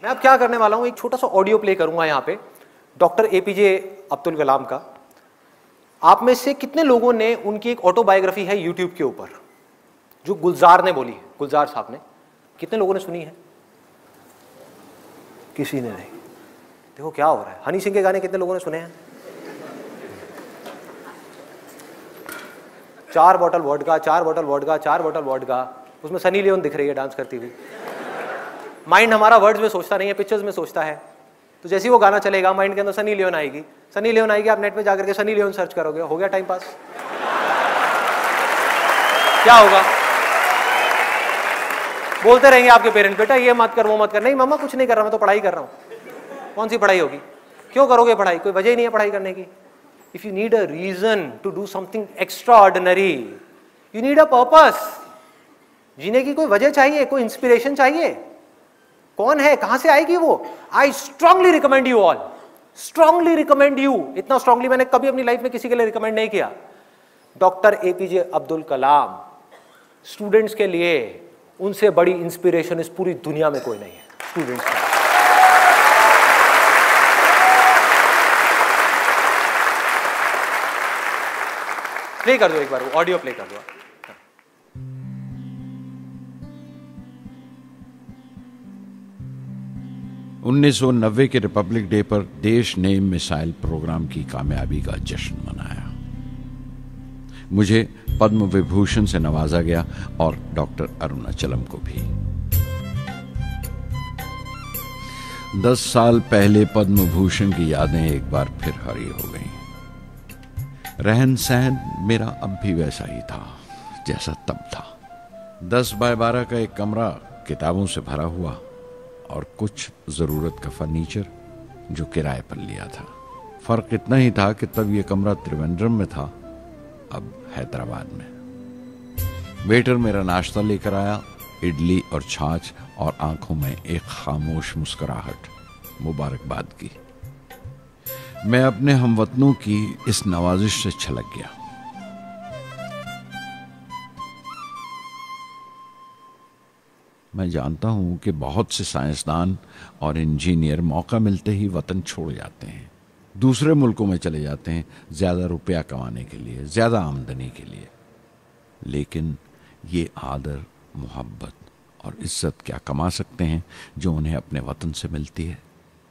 मैं अब क्या करने वाला हूँ, एक छोटा सा ऑडियो प्ले करूंगा यहाँ पे डॉक्टर एपीजे अब्दुल कलाम का। आप में से कितने लोगों ने उनकी एक ऑटोबायोग्राफी है यूट्यूब के ऊपर जो गुलजार ने बोली है, गुलजार साहब ने, कितने लोगों ने सुनी है? किसी ने नहीं। देखो क्या हो रहा है। हनी सिंह के गाने कितने लोगों ने सुने हैं? 4 bottle vodka, 4 bottle vodka, 4 bottle vodka. उसमें सनी लियोन दिख रही है डांस करती हुई। माइंड हमारा वर्ड्स में सोचता नहीं है, पिक्चर्स में सोचता है। तो जैसे ही वो गाना चलेगा माइंड के अंदर सनी लियोन आएगी, सनी लियोन आएगी, आप नेट पे जाकर के सनी लियोन सर्च करोगे, हो गया टाइम पास। क्या होगा? बोलते रहेंगे आपके पेरेंट्स, बेटा ये मत कर वो मत कर। नहीं मम्मा कुछ नहीं कर रहा, मैं तो पढ़ाई कर रहा हूँ। कौन सी पढ़ाई होगी? क्यों करोगे पढ़ाई? कोई वजह ही नहीं है पढ़ाई करने की। If you need a reason to do something extraordinary, you need a purpose. जीने की कोई वजह चाहिए, कोई इंस्पिरेशन चाहिए। कौन है, कहां से आएगी वो? I strongly recommend you all, strongly recommend you. इतना स्ट्रांगली मैंने कभी अपनी लाइफ में किसी के लिए रिकमेंड नहीं किया। Doctor APJ Abdul Kalam students के लिए, उनसे बड़ी इंस्पिरेशन इस पूरी दुनिया में कोई नहीं है स्टूडेंट्स के लिए। प्ले कर दो एक बार, वो ऑडियो प्ले कर दो। 1990 के रिपब्लिक डे पर देश ने मिसाइल प्रोग्राम की कामयाबी का जश्न मनाया। मुझे पद्म विभूषण से नवाजा गया और डॉक्टर अरुणाचलम को भी। 10 साल पहले पद्म भूषण की यादें एक बार फिर हरी हो गईं। रहन सहन मेरा अब भी वैसा ही था जैसा तब था। 10 बाय 12 का एक कमरा किताबों से भरा हुआ और कुछ जरूरत का फर्नीचर जो किराए पर लिया था। फर्क इतना ही था कि तब यह कमरा त्रिवेंद्रम में था, अब हैदराबाद में। वेटर मेरा नाश्ता लेकर आया, इडली और छाछ, और आंखों में एक खामोश मुस्कुराहट मुबारकबाद की। मैं अपने हमवतनों की इस नवाजिश से छलक गया। मैं जानता हूं कि बहुत से साइंसदान और इंजीनियर मौका मिलते ही वतन छोड़ जाते हैं, दूसरे मुल्कों में चले जाते हैं ज्यादा रुपया कमाने के लिए, ज्यादा आमदनी के लिए। लेकिन ये आदर, मोहब्बत और इज्जत क्या कमा सकते हैं जो उन्हें अपने वतन से मिलती है।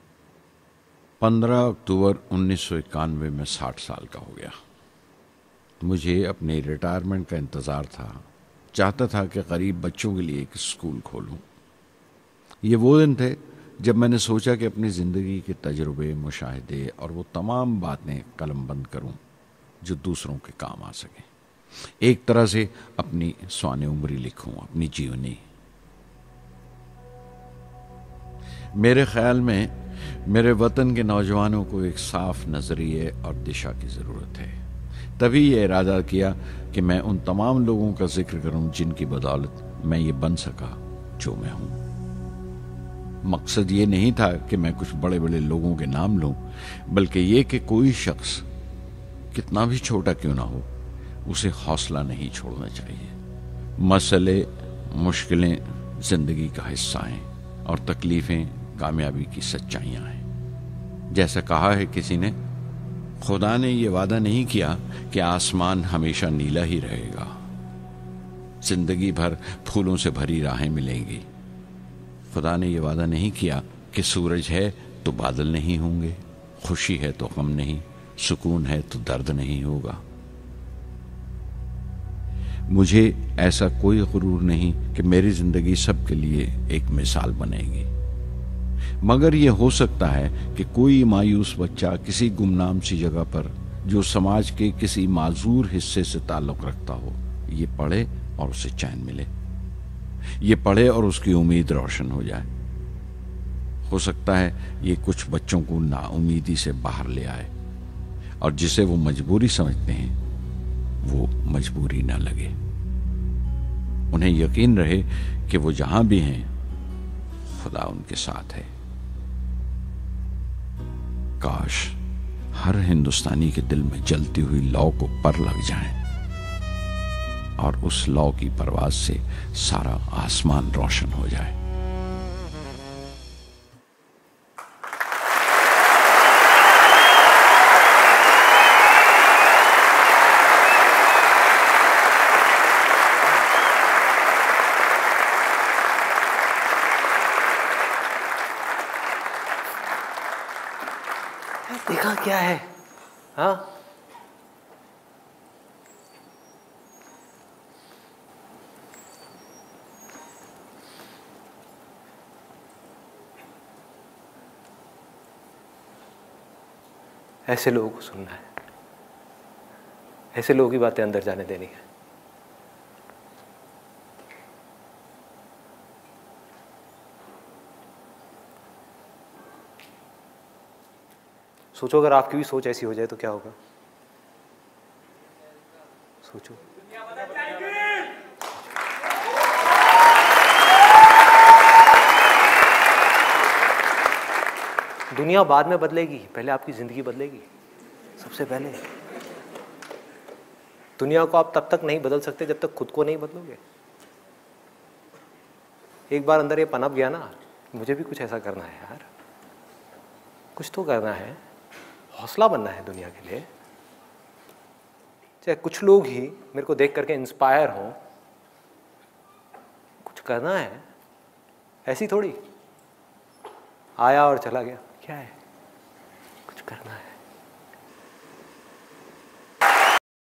15 अक्टूबर 1991 में 60 साल का हो गया। मुझे अपने रिटायरमेंट का इंतज़ार था। चाहता था कि गरीब बच्चों के लिए एक स्कूल खोलूं। ये वो दिन थे जब मैंने सोचा कि अपनी ज़िंदगी के तजुर्बे, मुशाहिदे और वो तमाम बातें कलमबंद करूं जो दूसरों के काम आ सकें। एक तरह से अपनी स्वाने उम्री लिखूं, अपनी जीवनी। मेरे ख्याल में मेरे वतन के नौजवानों को एक साफ नजरिए और दिशा की ज़रूरत है। तभी ये इरादा किया कि मैं उन तमाम लोगों का जिक्र करूं जिनकी बदौलत मैं ये बन सका जो मैं हूं। मकसद ये नहीं था कि मैं कुछ बड़े बड़े लोगों के नाम लूं, बल्कि ये कि कोई शख्स कितना भी छोटा क्यों ना हो, उसे हौसला नहीं छोड़ना चाहिए। मसले, मुश्किलें जिंदगी का हिस्सा हैं और तकलीफें कामयाबी की सच्चाइयां हैं। जैसा कहा है किसी ने, खुदा ने यह वादा नहीं किया कि आसमान हमेशा नीला ही रहेगा, जिंदगी भर फूलों से भरी राहें मिलेंगी। खुदा ने यह वादा नहीं किया कि सूरज है तो बादल नहीं होंगे, खुशी है तो गम नहीं, सुकून है तो दर्द नहीं होगा। मुझे ऐसा कोई गुरूर नहीं कि मेरी जिंदगी सबके लिए एक मिसाल बनेगी, मगर यह हो सकता है कि कोई मायूस बच्चा किसी गुमनाम सी जगह पर जो समाज के किसी माजूर हिस्से से ताल्लुक रखता हो, ये पढ़े और उसे चैन मिले, ये पढ़े और उसकी उम्मीद रोशन हो जाए। हो सकता है ये कुछ बच्चों को नाउमीदी से बाहर ले आए और जिसे वो मजबूरी समझते हैं वो मजबूरी ना लगे। उन्हें यकीन रहे कि वो जहां भी हैं खुदा उनके साथ है। काश हर हिंदुस्तानी के दिल में जलती हुई लौ को पर लग जाए और उस लौ की परवाज से सारा आसमान रोशन हो जाए। क्या है? हाँ, ऐसे लोगों को सुनना है, ऐसे लोगों की बातें अंदर जाने देनी है। सोचो अगर आपकी भी सोच ऐसी हो जाए तो क्या होगा? सोचो। दुनिया बाद में बदलेगी, पहले आपकी जिंदगी बदलेगी। सबसे पहले दुनिया को आप तब तक नहीं बदल सकते जब तक खुद को नहीं बदलोगे। एक बार अंदर ये पनप गया ना, मुझे भी कुछ ऐसा करना है यार, कुछ तो करना है, हौसला बनना है दुनिया के लिए। चाहे कुछ लोग ही मेरे को देख करके इंस्पायर हों, कुछ करना है। ऐसी थोड़ी आया और चला गया, क्या है? कुछ करना है।